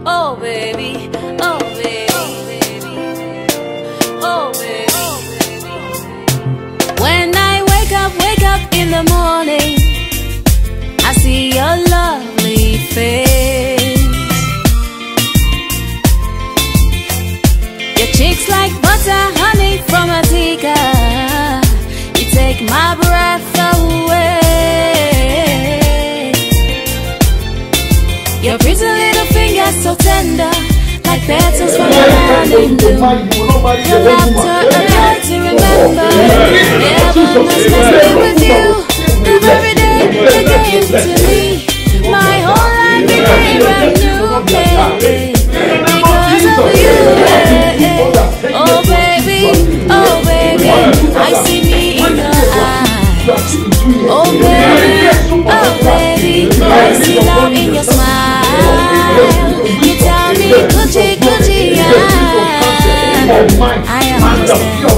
Oh baby, oh baby, oh baby. When I wake up in the morning, I see your lovely face. Your cheeks like butter, honey from a teacup. You take my breath away. Your pretty little fingers so tender, like petals from the morning dew. Your laughter a joy to remember. Never must be with you. Every day you gave to me, my whole life became brand new, baby, because of you. Oh baby, I see me in your eyes. Oh baby, I see love in your smile. You tell me, Gucci, yeah, I understand.